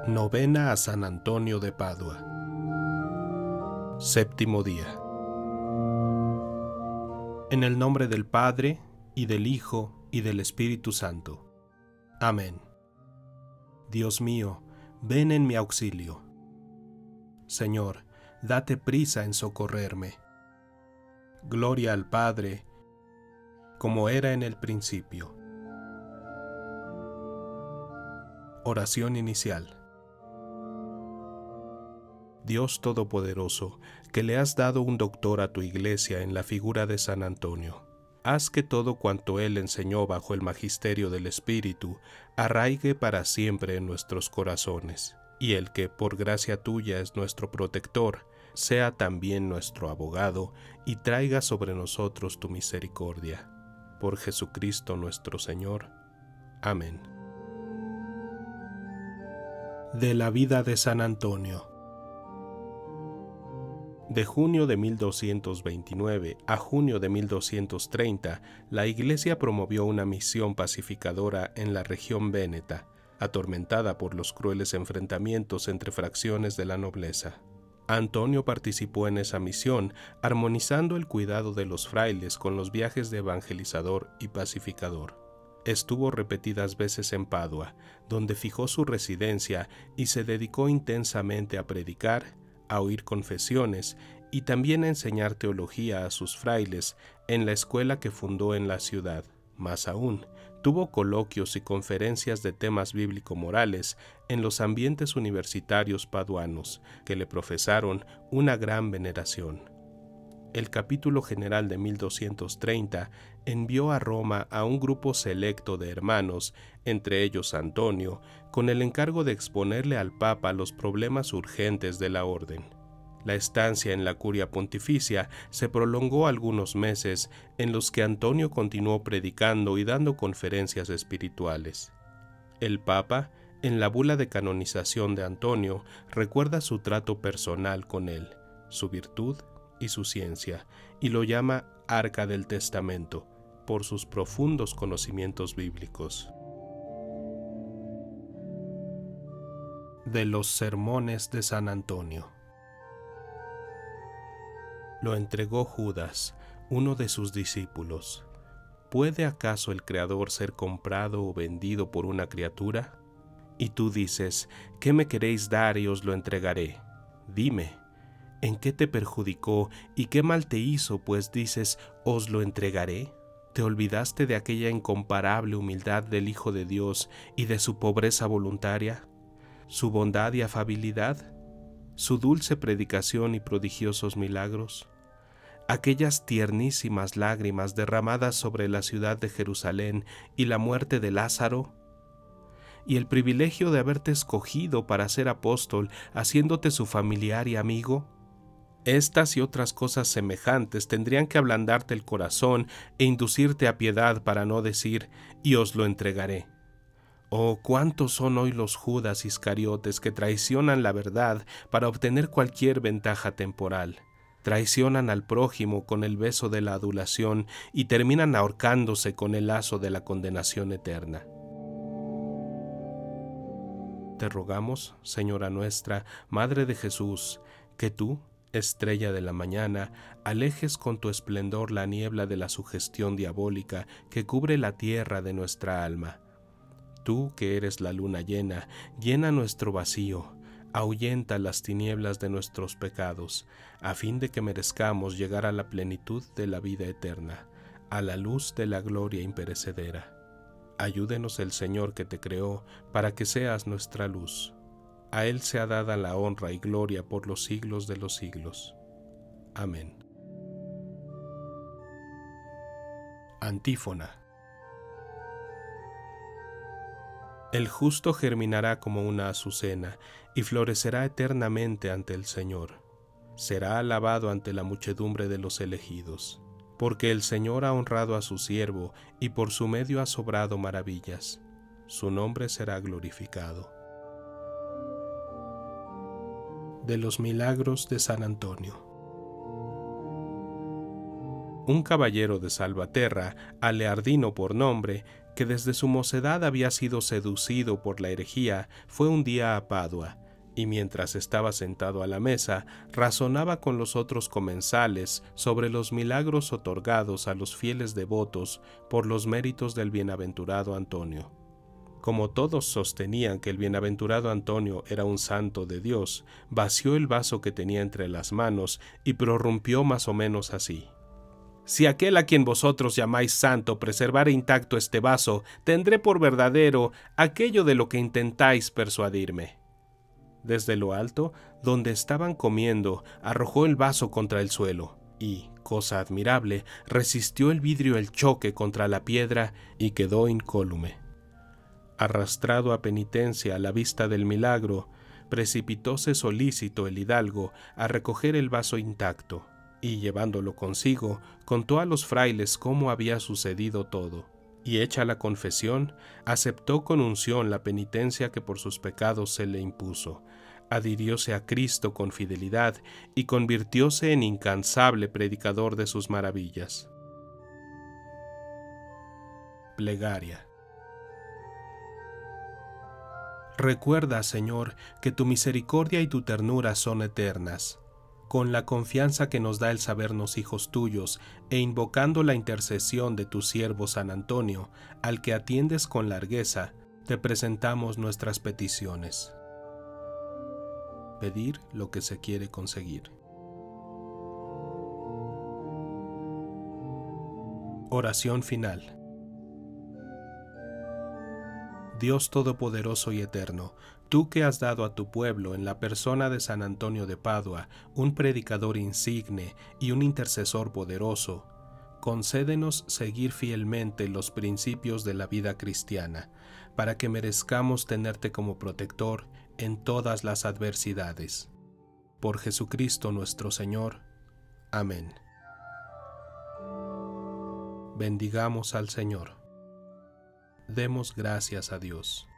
Novena a San Antonio de Padua. Séptimo día. En el nombre del Padre, y del Hijo, y del Espíritu Santo. Amén. Dios mío, ven en mi auxilio. Señor, date prisa en socorrerme. Gloria al Padre, como era en el principio. Oración inicial. Dios Todopoderoso, que le has dado un doctor a tu Iglesia en la figura de San Antonio, haz que todo cuanto él enseñó bajo el magisterio del Espíritu arraigue para siempre en nuestros corazones, y el que, por gracia tuya, es nuestro protector, sea también nuestro abogado, y traiga sobre nosotros tu misericordia. Por Jesucristo nuestro Señor. Amén. De la vida de San Antonio. De junio de 1229 a junio de 1230, la Iglesia promovió una misión pacificadora en la región véneta, atormentada por los crueles enfrentamientos entre fracciones de la nobleza. Antonio participó en esa misión, armonizando el cuidado de los frailes con los viajes de evangelizador y pacificador. Estuvo repetidas veces en Padua, donde fijó su residencia y se dedicó intensamente a predicar, a oír confesiones y también a enseñar teología a sus frailes en la escuela que fundó en la ciudad. Más aún, tuvo coloquios y conferencias de temas bíblico-morales en los ambientes universitarios paduanos, que le profesaron una gran veneración. El capítulo general de 1230 envió a Roma a un grupo selecto de hermanos, entre ellos Antonio, con el encargo de exponerle al Papa los problemas urgentes de la orden. La estancia en la curia pontificia se prolongó algunos meses, en los que Antonio continuó predicando y dando conferencias espirituales. El Papa, en la bula de canonización de Antonio, recuerda su trato personal con él, su virtud y su ciencia, y lo llama Arca del Testamento, por sus profundos conocimientos bíblicos. De los sermones de San Antonio. Lo entregó Judas, uno de sus discípulos. ¿Puede acaso el Creador ser comprado o vendido por una criatura? Y tú dices, ¿qué me queréis dar y os lo entregaré? Dime, ¿en qué te perjudicó y qué mal te hizo, pues dices, os lo entregaré? ¿Te olvidaste de aquella incomparable humildad del Hijo de Dios y de su pobreza voluntaria, su bondad y afabilidad, su dulce predicación y prodigiosos milagros, aquellas tiernísimas lágrimas derramadas sobre la ciudad de Jerusalén y la muerte de Lázaro, y el privilegio de haberte escogido para ser apóstol, haciéndote su familiar y amigo? Estas y otras cosas semejantes tendrían que ablandarte el corazón e inducirte a piedad para no decir, y os lo entregaré. Oh, cuántos son hoy los Judas Iscariotes que traicionan la verdad para obtener cualquier ventaja temporal. Traicionan al prójimo con el beso de la adulación y terminan ahorcándose con el lazo de la condenación eterna. Te rogamos, Señora nuestra, Madre de Jesús, que tú, estrella de la mañana, alejes con tu esplendor la niebla de la sugestión diabólica que cubre la tierra de nuestra alma. Tú, que eres la luna llena, llena nuestro vacío, ahuyenta las tinieblas de nuestros pecados, a fin de que merezcamos llegar a la plenitud de la vida eterna, a la luz de la gloria imperecedera. Ayúdenos el Señor que te creó, para que seas nuestra luz. A Él sea dada la honra y gloria por los siglos de los siglos. Amén. Antífona. El justo germinará como una azucena y florecerá eternamente ante el Señor. Será alabado ante la muchedumbre de los elegidos, porque el Señor ha honrado a su siervo y por su medio ha sobrado maravillas. Su nombre será glorificado. De los milagros de San Antonio. Un caballero de Salvaterra, Aleardino por nombre, que desde su mocedad había sido seducido por la herejía, fue un día a Padua, y mientras estaba sentado a la mesa, razonaba con los otros comensales sobre los milagros otorgados a los fieles devotos por los méritos del bienaventurado Antonio. Como todos sostenían que el bienaventurado Antonio era un santo de Dios, vació el vaso que tenía entre las manos y prorrumpió más o menos así: «Si aquel a quien vosotros llamáis santo preservare intacto este vaso, tendré por verdadero aquello de lo que intentáis persuadirme». Desde lo alto, donde estaban comiendo, arrojó el vaso contra el suelo y, cosa admirable, resistió el vidrio el choque contra la piedra y quedó incólume. Arrastrado a penitencia a la vista del milagro, precipitóse solícito el hidalgo a recoger el vaso intacto, y llevándolo consigo, contó a los frailes cómo había sucedido todo, y hecha la confesión, aceptó con unción la penitencia que por sus pecados se le impuso, adhirióse a Cristo con fidelidad y convirtióse en incansable predicador de sus maravillas. Plegaria. Recuerda, Señor, que tu misericordia y tu ternura son eternas. Con la confianza que nos da el sabernos hijos tuyos, e invocando la intercesión de tu siervo San Antonio, al que atiendes con largueza, te presentamos nuestras peticiones. Pedir lo que se quiere conseguir. Oración final. Dios Todopoderoso y Eterno, tú que has dado a tu pueblo en la persona de San Antonio de Padua un predicador insigne y un intercesor poderoso, concédenos seguir fielmente los principios de la vida cristiana, para que merezcamos tenerte como protector en todas las adversidades. Por Jesucristo nuestro Señor. Amén. Bendigamos al Señor. Demos gracias a Dios.